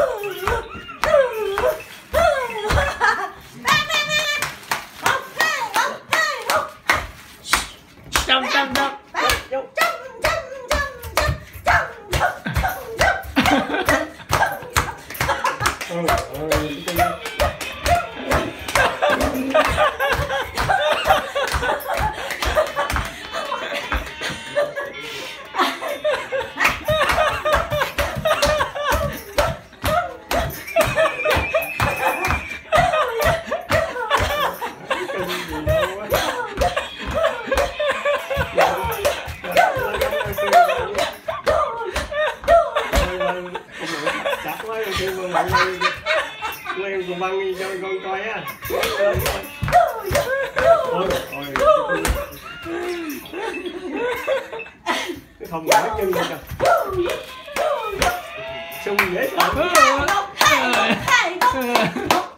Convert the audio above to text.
Trong trong trong. Chặt quá rồi kêu con bạn leo con băng đi cho con coi á. Ôi cái thông mở chân lên kìa. Sung dễ sợ.